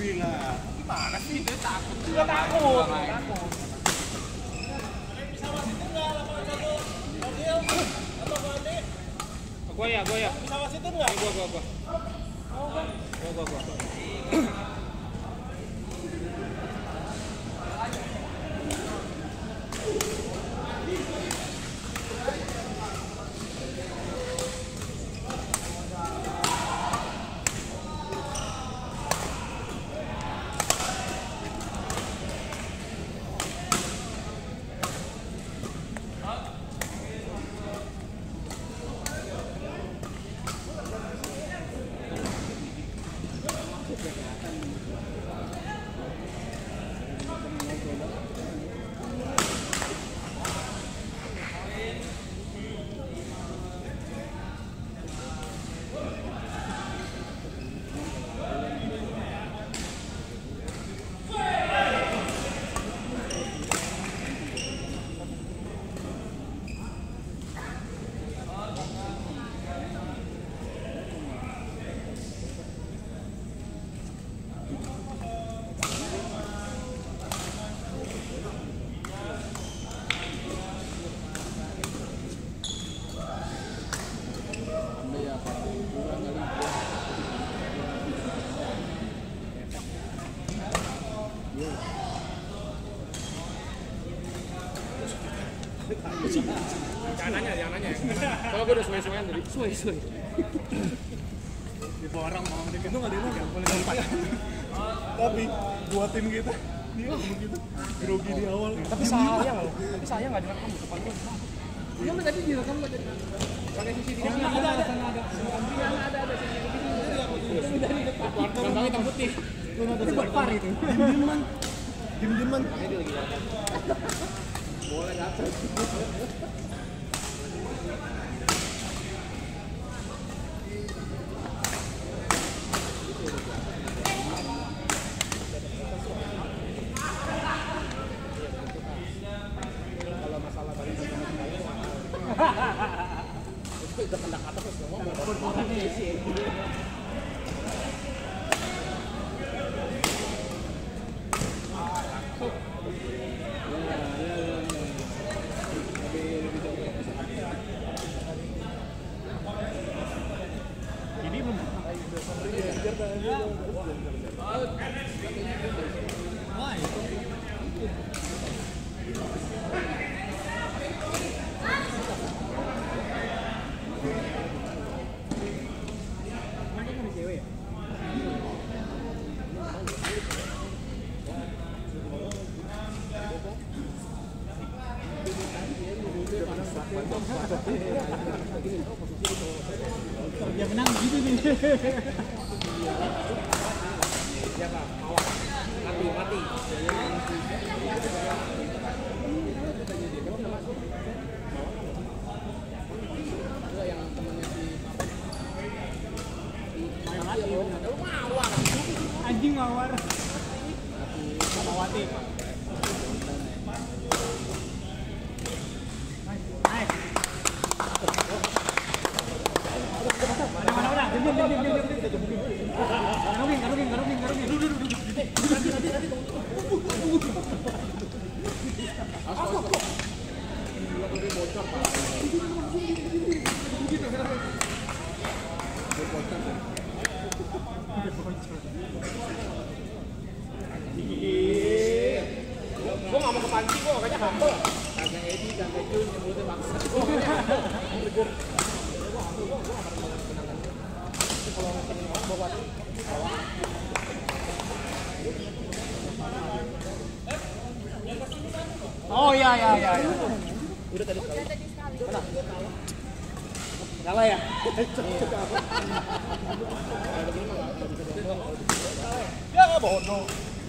bilang. Gimana sih? Dia takut. Dia takut. Gua ya. Bisa wasitin nggak? Gua. Jangan nanya. Kalau gue udah suwe-suwean tadi. Suwe. Di orang mau ngomong itu nggak ada yang boleh tempat. Tapi dua tim kita dia begitu grogi di awal. Tapi sayang nggak direkam depan gue. Iya nggak tadi direkam nggak jadi. Pakai CCTV. Ada. Ada CCTV. Dari depan. Gambarnya hitam putih. Itu buat par itu. Diem-dieman. Boleh datang. Kalau masalah tadi itu udah kena kata semua mau sih. Dia menang gitu nih. Siapa? Mati. Yang temannya si Anjing mawar. Mawati. Gue gak mau kepancing, gue makanya humble. Kagak Edi, kagak Jun, yang mulutnya baksa. Oh iya. Udah tadi sekali. Mana? Kalah ya? Ya nggak bodoh.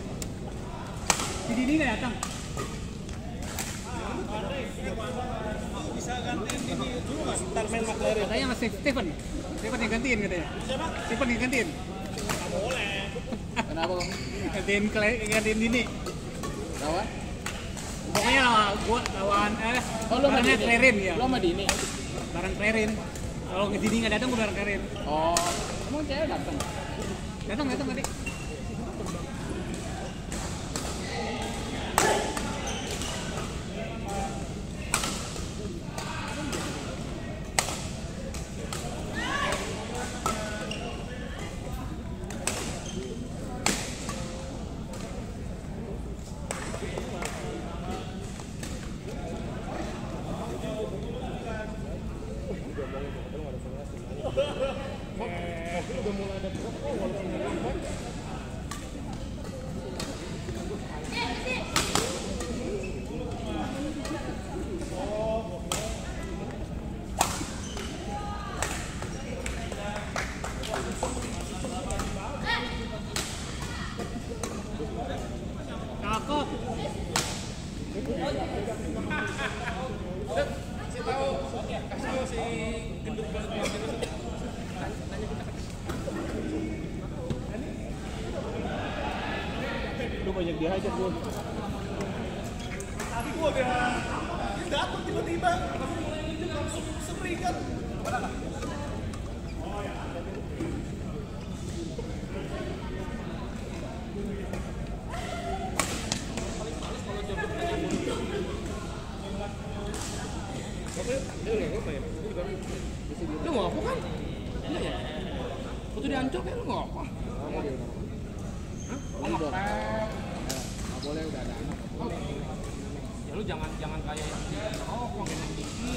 Si Dini nggak datang. Bisa gantiin Dini dulu nggak? Ntar main McLaren. Katanya sama Stephen yang gantiin katanya. Siapa? Stephen yang gantiin. Nggak boleh. Kenapa bang? Gantiin Dini. Lawan? Pokoknya lawan barangnya Clarin ya. Lo sama Dini? Barang Clarin. Kalau Dini nggak datang, gue barang Clarin. Oh, emang cewek datang? Datang tadi. Rokok. Kasih tahu si gendut banget gitu. Lu banyak dihajar gua. Tadi gua dia datang tiba-tiba langsung semeringat. Lu mau apa kan? Enggak ya? Waktu diancol kayak lu mau apa? Hah? Nggak Boleh udah ada anak. Ya lu jangan kayak yang rokok yang gini.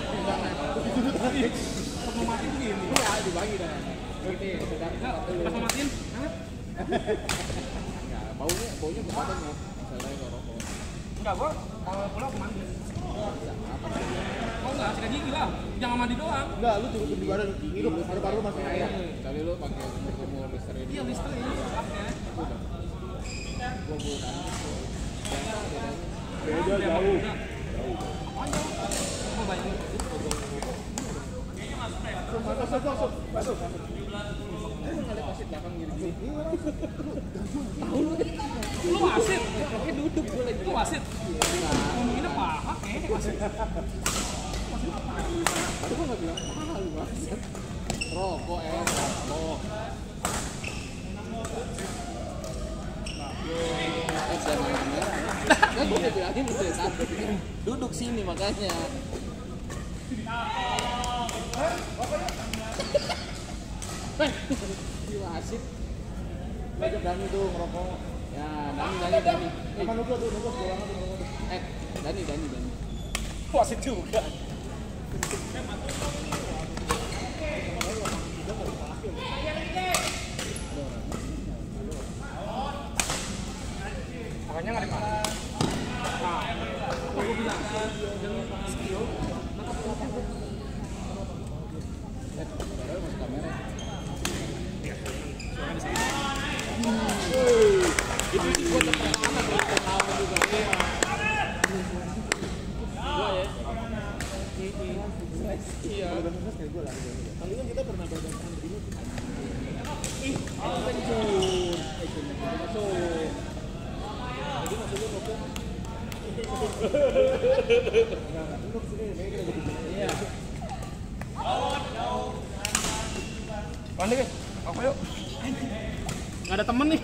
Pas mau mati begini. Ya dibagi dah. Ini sedang Pas mau matiin? Hah? ya baunya ke badan ya. Misalnya kalau rokok. Enggak, gua kalau pulang aku mandi. Oh enggak, sikat gigi lah. Jangan mandi doang. Enggak, lu cukup di badan hidup paru-paru masih air. Kali lu pakai kumur Listerine. Iya, Listerine pakai. Gua Beda jauh. Apanya? Mau bayangin. Masuk. Ngeliat wasit belakang gini. Lu wasit? Kayak duduk gue lagi. Lu wasit? Ngomonginnya paha wasit. Aduh gua nggak bilang mahal lu wasit. Rokok rokok. Kan gue udah bilangin udah takut duduk sini makanya. Si wasit belajar Dani tuh ngerokok. Ya Dani. Makan dulu tuh Dani. Wasit juga. Makanya nggak dipakai. Nah, gue bilang dengan skill, maka Padahal masuk kamera. Itu gua terperangkat pertama juga. Gua ya. Iya. Kali kan kita pernah badan begini. Ih, penjun. Masuk. Jadi maksudnya rokok. Enggak, duduk sini kayak gitu. Iya. Mandi kan? Apa yuk? Nggak ada temen nih.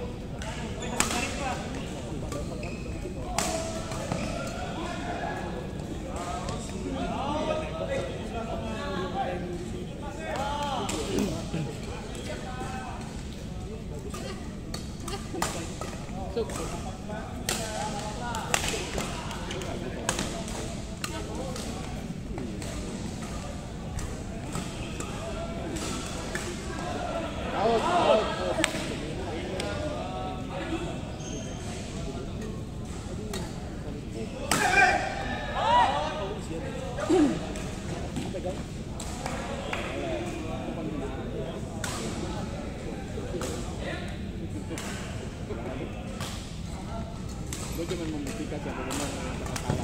Gue cuma membuktikan siapa benar yang salah.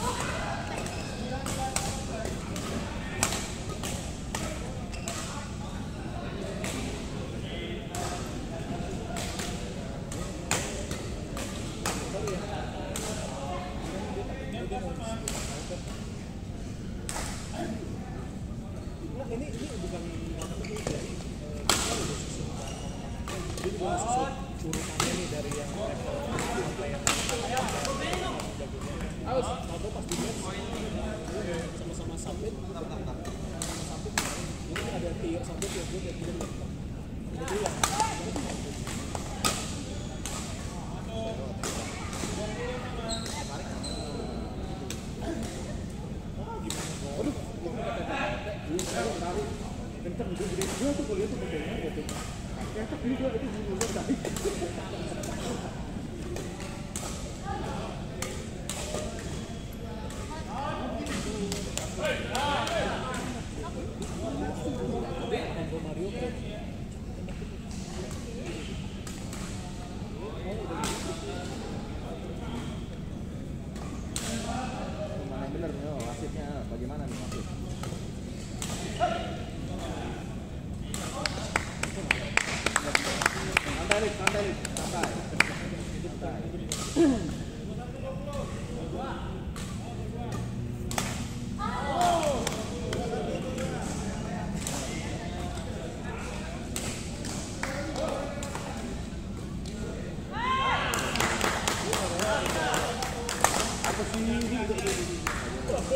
Ini bukan urutannya nih dari yang level sampai yang harus atau pas di sama-sama submit ini ada tier submit yang gue kayak gini jadi yang kenceng itu gede gue tuh kuliah tuh bedanya gitu kayak tapi gue itu dulu tadi Mario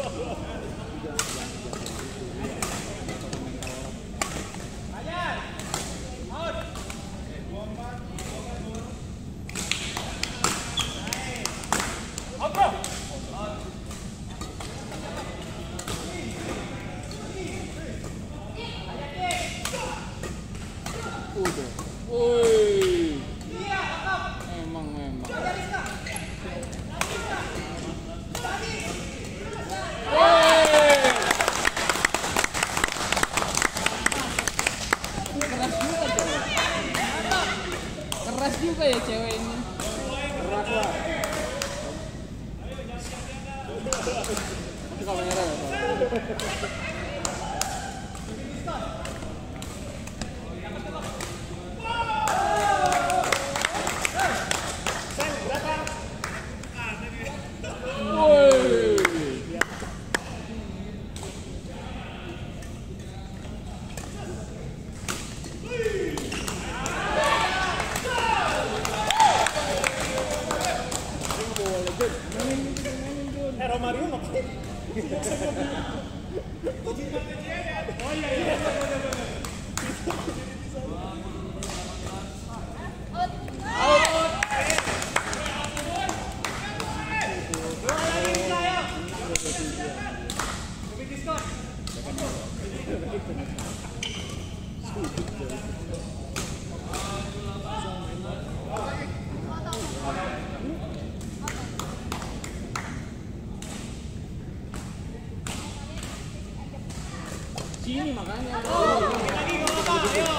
Udah. Woi. Emang. Keras juga ya cewek ini. Keras lah. Itu kamera ya. Romario ngapain? Oh iya. Sini makanya. Lagi nggak apa-apa, ayo.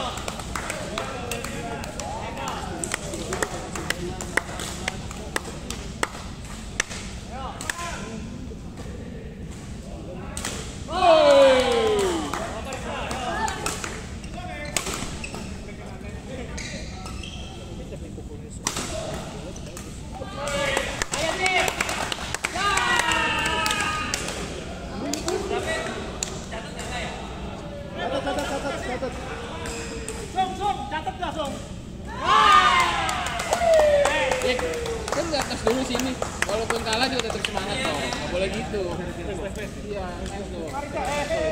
Catat. Song, catat dah, Song. Kan di atas dulu sini. Walaupun kalah juga tetap semangat dong. Nggak boleh gitu. Iya, nice tuh.